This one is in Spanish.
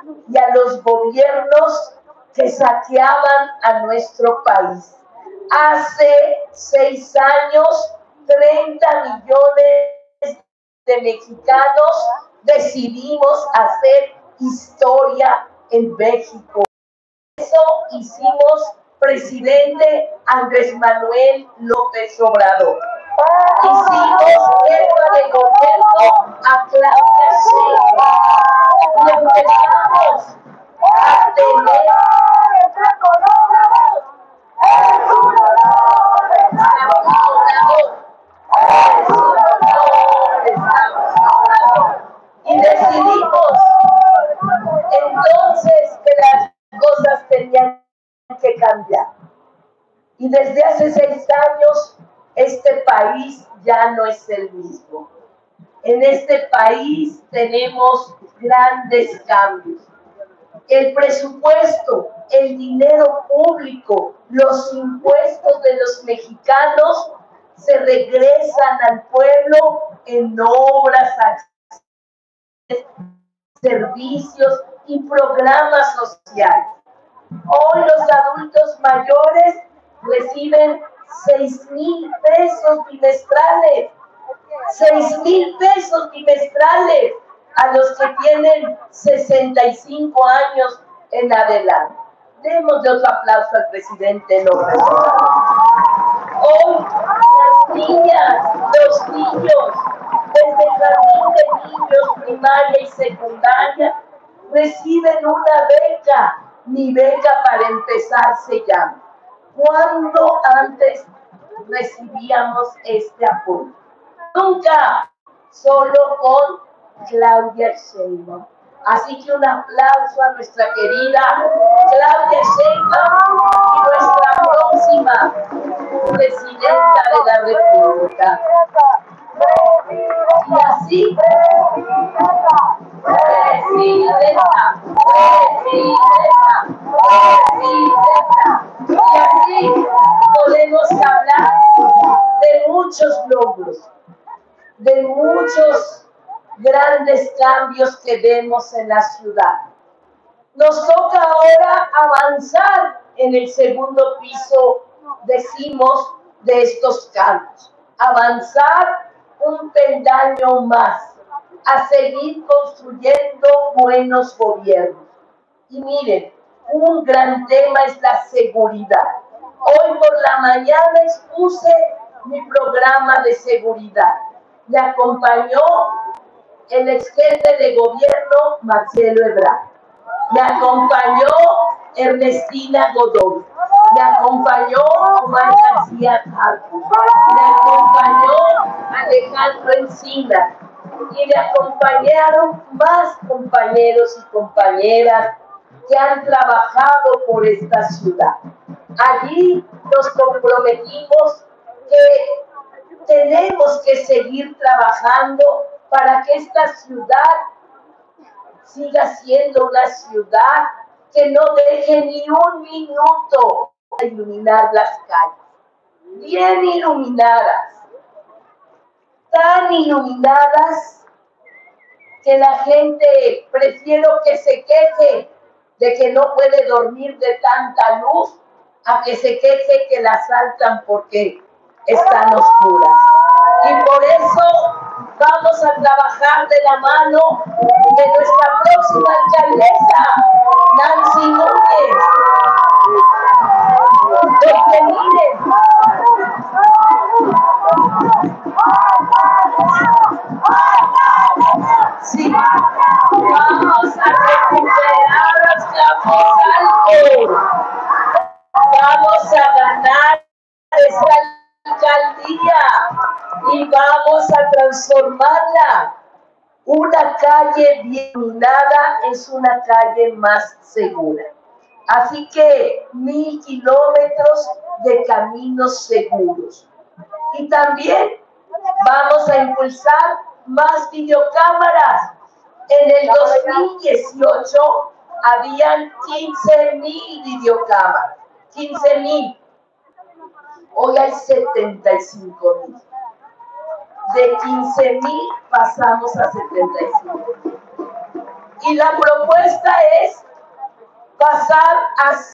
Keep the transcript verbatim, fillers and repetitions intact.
y a los gobiernos que saqueaban a nuestro país. Hace seis años, treinta millones de mexicanos decidimos hacer historia en México. Eso hicimos presidente Andrés Manuel López Obrador. Hicimos jefa de gobierno a Claudia Sheinbaum y empezamos a tener y decidimos entonces que las cosas tenían que cambiar. Y desde hace seis años este país ya no es el mismo. En este país tenemos grandes cambios. El presupuesto, el dinero público, los impuestos de los mexicanos se regresan al pueblo en obras, servicios y programas sociales. Hoy los adultos mayores reciben seis mil pesos bimestrales, seis mil pesos bimestrales a los que tienen sesenta y cinco años en adelante. Demos otro aplauso al presidente López Obrador. Hoy las niñas, los niños, desde el jardín de niños, primaria y secundaria, reciben una beca. Mi beca para empezar se llama. ¿Cuándo antes recibíamos este apoyo? Nunca, solo con Claudia Sheinbaum. Así que un aplauso a nuestra querida Claudia Sheinbaum y nuestra próxima presidenta de la República. Y así, presidenta, presidenta, presidenta, presidenta. Y así podemos hablar de muchos logros, de muchos grandes cambios que vemos en la ciudad. Nos toca ahora avanzar en el segundo piso, decimos, de estos cambios. Avanzar un peldaño más, a seguir construyendo buenos gobiernos. Y miren, un gran tema es la seguridad. Hoy por la mañana expuse mi programa de seguridad. Me acompañó el ex jefe de gobierno, Marcelo Ebrard. Me acompañó Ernestina Godoy. Me acompañó Omar García Harfuch. Me acompañó Alejandro Encina. Y me acompañaron más compañeros y compañeras que han trabajado por esta ciudad. Allí nos comprometimos que tenemos que seguir trabajando para que esta ciudad siga siendo una ciudad que no deje ni un minuto de iluminar las calles. Bien iluminadas, tan iluminadas que la gente prefiero que se queje de que no puede dormir de tanta luz a que se queje que la asaltan porque están oscuras. Y por eso vamos a trabajar de la mano de nuestra próxima alcaldesa, Nancy Núñez. Porque miren, sí, vamos a recuperar los Campos Altos. Vamos a ganar esta alcaldía y vamos a transformarla. Una calle bien iluminada es una calle más segura. Así que mil kilómetros de caminos seguros. Y también vamos a impulsar más videocámaras. En el dos mil dieciocho habían quince mil videocámaras. quince mil. Hoy hay setenta y cinco mil. De quince mil pasamos a setenta y cinco mil. Y la propuesta es pasar a